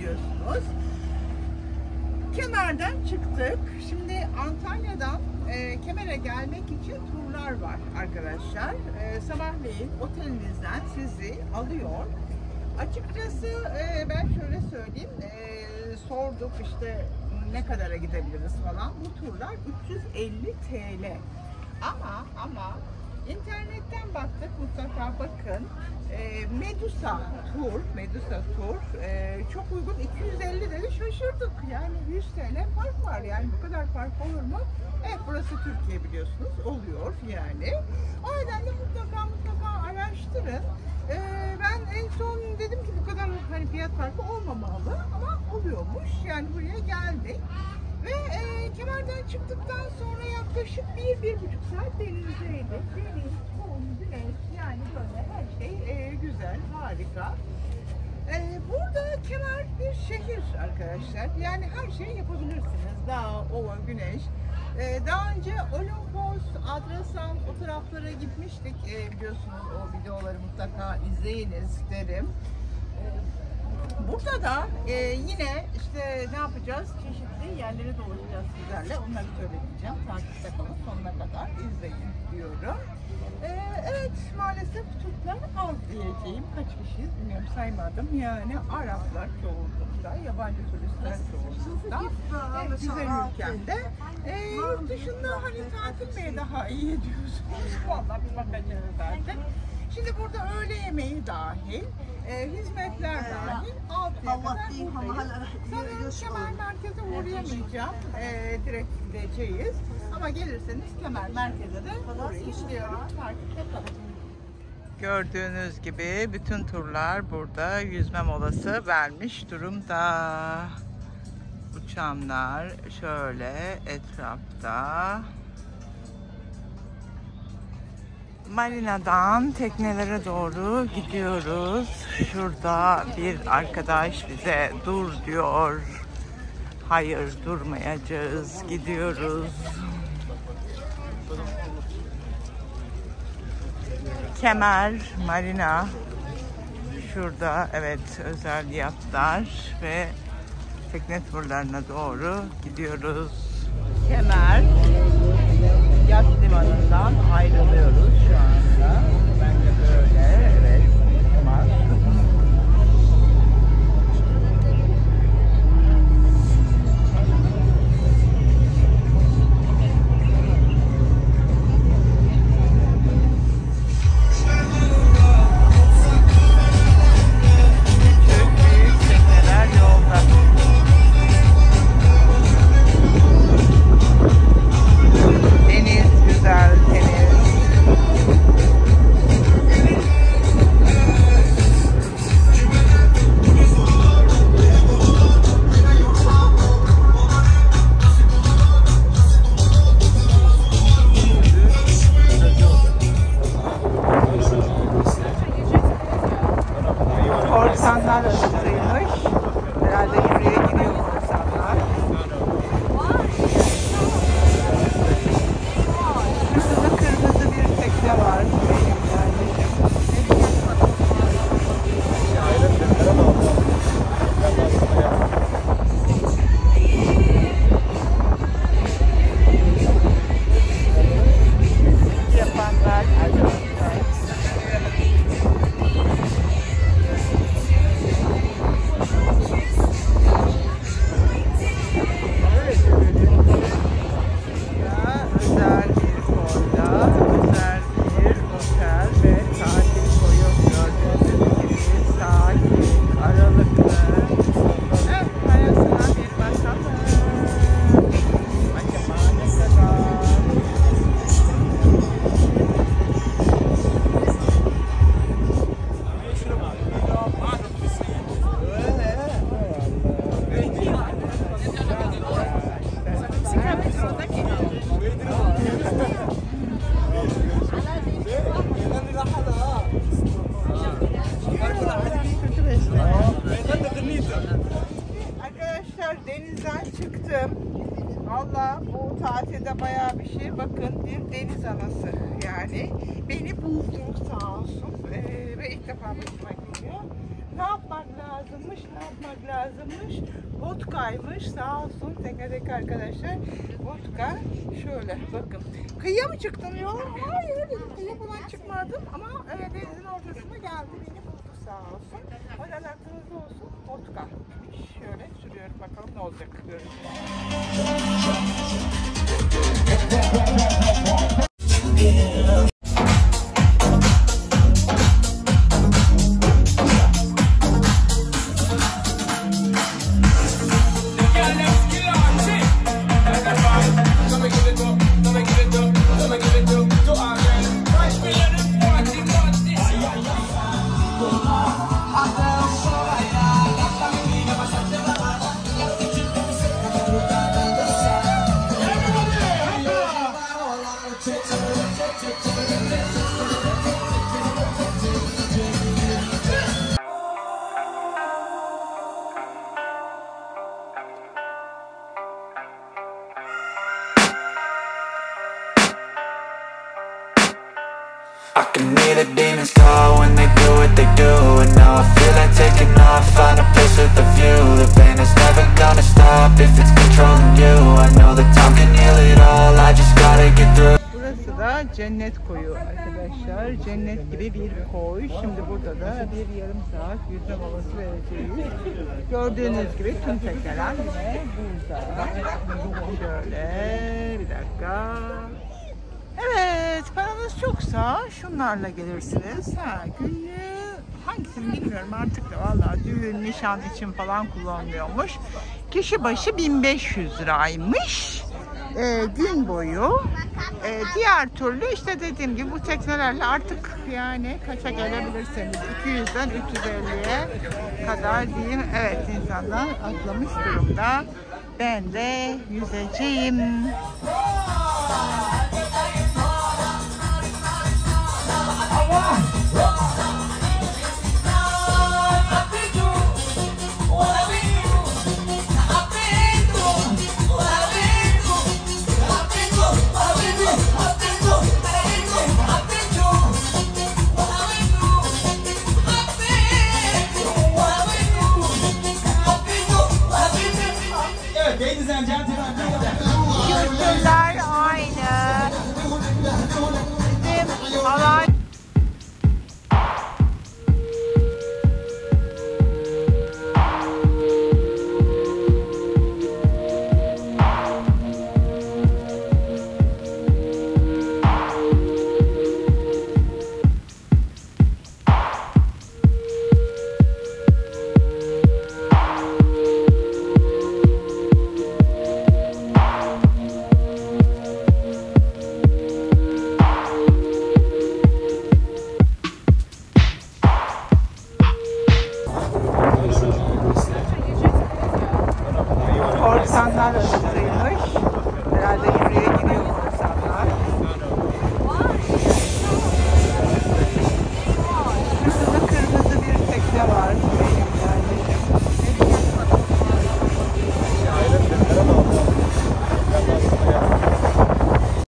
biliyorsunuz. Kemer'den çıktık. Şimdi Antalya'dan Kemer'e gelmek için turlar var arkadaşlar. Sabahleyin otelinizden sizi alıyor. Açıkçası ben şöyle söyleyeyim, sorduk işte ne kadara gidebiliriz falan. Bu turlar 350 TL. Ama internetten baktık, mutlaka bakın. Medusa Tur çok uygun, 250 dedi, şaşırdık yani. 100 TL fark var yani, bu kadar fark olur mu? Evet, burası Türkiye biliyorsunuz, oluyor yani. O nedenle mutlaka araştırın. Ben en son dedim ki bu kadar hani fiyat farkı olmamalı ama oluyormuş yani. Buraya geldik ve Kemer'den çıktıktan sonra yaklaşık 1-1,5 saat denizdeydik. Deniz, kum, güneş, yani böyle her şey güzel, harika. Burada Kemer bir şehir arkadaşlar. Yani her şeyi yapabilirsiniz. Dağ, ova, güneş. Daha önce Olimpos, Adrasan o taraflara gitmiştik. Biliyorsunuz, o videoları mutlaka izleyiniz derim. Burada da yine işte ne yapacağız? Çeşitli yerlere dolaşacağız sizlerle. Onları söyleyeceğim. Takipte kalın, sonuna kadar izleyin diyorum. Evet, maalesef Türkler az diyeceğim. Kaç kişiyiz bilmiyorum, saymadım. Yani Araplar çoğunlukta, yabancı turistler çoğunlukta. Güzel ülkemde. Yurt dışında hani tatil mi daha iyi diyorsunuz? Vallahi bir bakacağız zaten. Şimdi burada öğle yemeği dahil, hizmetler dahil, 6'ya kadar buradayız. Sanırım Kemer Merkez'e uğrayamayacağım, direkt gideceğiz. Ama gelirseniz Kemer Merkez'e de uğrayın diyorum. Takipte kalın. Gördüğünüz gibi bütün turlar burada yüzme molası vermiş durumda. Uçanlar şöyle etrafta. Marina'dan teknelere doğru gidiyoruz. Şurada bir arkadaş bize dur diyor. Hayır, durmayacağız. Gidiyoruz. Kemer Marina. Şurada evet, özel yatlar ve tekne turlarına doğru gidiyoruz. Kemer Yat limanından ayrılıyoruz şu anda. Bence böyle, evet. Tamam. Korsanlar arasıymış. Herhalde yürüye gidiyor korsanlar. Şurada kırmızı bir tekne var. Yapanlar denizden çıktım. Valla bu tatilde bayağı bir şey. Bakın, bir deniz anası yani. Beni buldu sağ olsun. Ve ilk defa başıma geliyor. Ne yapmak lazımmış? Vodkaymış, sağ olsun teknedeki arkadaşlar. Vodka şöyle bakın. Kıyıya mı çıktın yola? Hayır, kıyıya falan çıkmadım ama denizin ortasına geldi, beni buldu sağ olsun. O yüzden aklınızda olsun, vodka. Şöyle sürüyorum, bakalım ne olacak, göreceğiz. I can hear the demons call when they do what they do. And now I feel like taking off, find a place with a view. The pain is never gonna stop if it's controlling you. I know that time can heal it all, I just gotta get through. Burası da cennet koyu arkadaşlar. Cennet gibi bir koy. Şimdi burada da bir yarım saat yüzme molası vereceğiz. Gördüğünüz gibi tüm tekneler yine burada. Şöyle bir dakika. Evet, paranız çoksa şunlarla gelirsiniz. Günlüğü hangisini bilmiyorum artık da vallahi düğün, nişan için falan kullanılıyormuş. Kişi başı 1500 liraymış. Gün boyu. Diğer türlü işte dediğim gibi bu teknelerle artık yani kaça gelebilirseniz 200'den 350'ye kadar diyeyim. Evet, insanlar atlamış durumda. Ben de yüzeceğim.